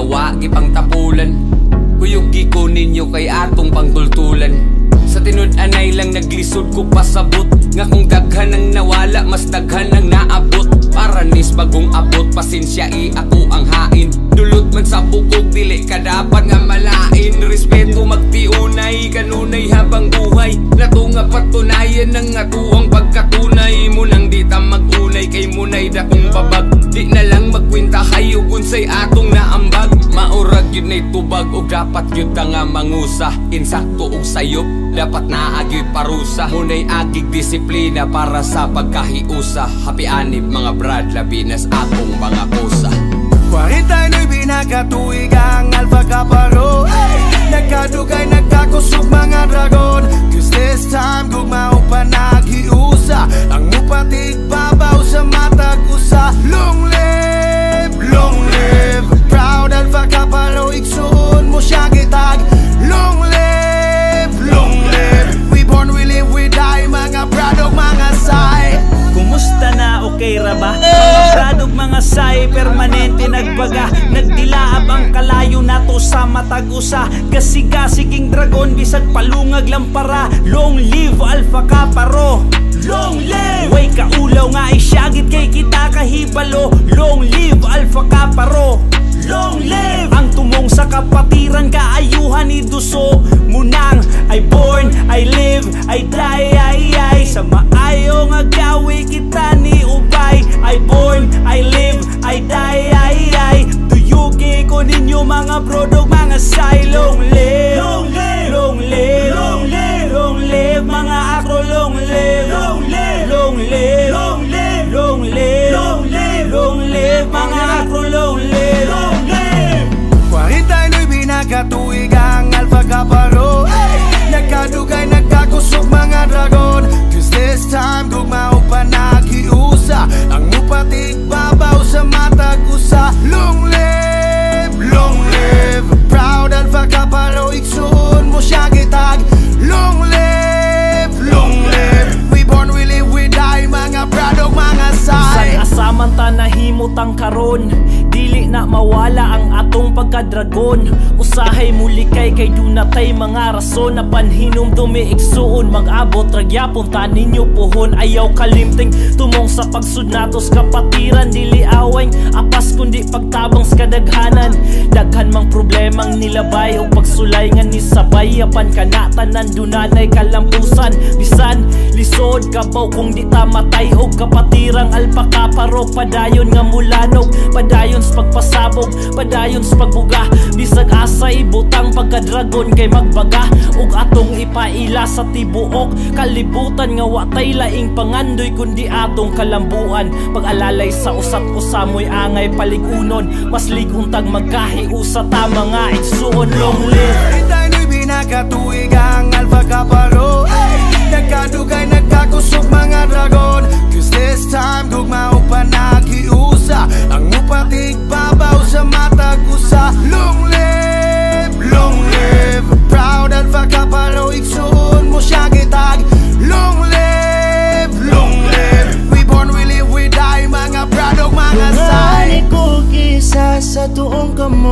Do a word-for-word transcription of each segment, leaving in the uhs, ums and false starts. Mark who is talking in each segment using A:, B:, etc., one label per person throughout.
A: wa gipang tapulan. Kuyog giko ninyo kay atong pangtultulan. Sa tinud-anay lang naglisod ko pasabot, nga kung daghan ang nawala mas daghan ang naabot. Para nis bagong abot, pasensya i ako ang hain. Dulot man sa bukog, dili ka dapat nga malain. Respeto magtiunay, kanunay habang buhay. Natunga patunayan ng atuang pagkatunay. Munang di ta magunay, kay munay dakong babag. Di na lang magkwenta kayo kunsay atong naambag. Maurag yun na'y tubag o dapat yun ta nga mangusa. Insakto og sayop, dapat naagyo'y parusa. Muna'y agig disiplina para sa pagkahiusa. Happy anib mga brad, labinas akong mga kusa.
B: Kwarenta no'y binakatuig ang Alpha Kaparo. Nagkadugay, nagkakusog mga dragon. Cause this time gugmao pa naghiusa. Ang mupatig babaw sa mata ko sa long live, long live. Proud Alpha Kaparo, igsoon mo siya gitag. Long live, long live. We born, we live, we die. Mga pradog, mga say.
C: Kumusta na, okay ra ba? Mga pradog, mga say, permanente nagbaga. Nagdilaab ang kalayo nato sa matag usa. Gasigasiging dragon, bisag palungag lampara. Long live Alpha Kaparo, long live! Way kaulaw nga isyagit kay kita kahibalo. Long live Alpha Kaparo, long live! Ang tumong sa kapatiran kaayuhan ni Duso. Munang I born, I live, I die, ay ay. Sa maayo nga gawi kita ni Ubay. I born, I live, I die, ay ay. Tuyuki ko ninyo mga brodog, mga say. Long live, long live, long live, long live, long live. Mga akro long live, long live, long live, long live, long live, long live, long live. Mga akro long live, long live.
B: Kwarenta no'y binakatuig ang Alpha Kaparo. Nagkadugay, nagkakusog mga dragon. Cause this time gugmao pa naghiusa. Ang mupatig babaw sa mata ko sa long live, long live. Proud Alpha Kaparo, igsoon mo siya gitag. Long live, long live. We born, we live, we die. Mga pradog, mga say.
C: Bisan asaman ta nahimutang karon, dili na mawala ang atong pagka-dragon. Usahay muli kay kay dunatay mga rason na panhinom dumiigsuon. Mag-abot ragyapon ta ninyo puhon. Ayaw kalimting tumong sa pagsud natos kapatiran. Dili away apas kundi pagtabang sa kadaghanan. Daghan mang problemang nilabay o pagsulay nga ni sabay. Apan kanatanan dunanay kalampusan. Bisan lisod kabaw kung di ta matay og kapatirang Alpha Kaparo. Padayon nga mulanog, padayon sa pagpasabog, padayon sa pagbuga. Bisag asay butang pagka-dragon kay magbaga. Ug atong ipaila sa tibuok kalibutan nga watay laing pangandoy kundi atong kalambuan. Pag-alalay sa usat-usa mo'y angay paligunon. Mas liguntag magkahiusa ta mga igsuon. Long live.
B: Kwarenta no'y binakatuig ang Alpha Kaparo. Nagkadugay, nagkakusog mga dragon. Cause this time gugmao pa naghiusa. Ang mupatig babaw sa mata ko sa long live, long live. Proud Alpha Kaparo, igsoon mo siya gitag. Long live, long live. We born, we live, we die. Mga pradog, mga say.
D: Ngani ko isa sa tuong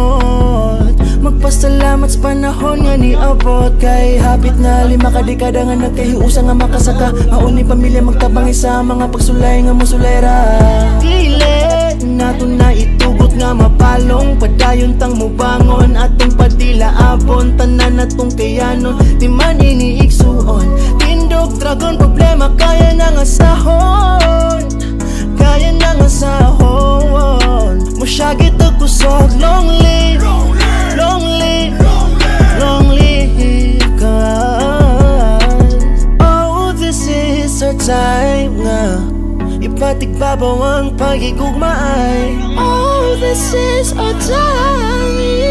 D: kamot. Magpasalamat sa panahon nga ni abot. Kay hapit na lima ka dekada nga nagkahiusa nga makasaka. Haon ni pamilya magtabang isa mga pagsulay nga musulera. Dili nato na itugot nga mapalong. Padayon tang mubangon atong padila abon. Tanan natong kayanon di man iniigsuon. Tindog dragon problema kaya na nga sahon. Kaya na nga sahon. Musyagit og kusog. Long live, long live, long live God. Oh, this is our time nga ipatigbabaw ang pagigugmaay. Oh, this is our time.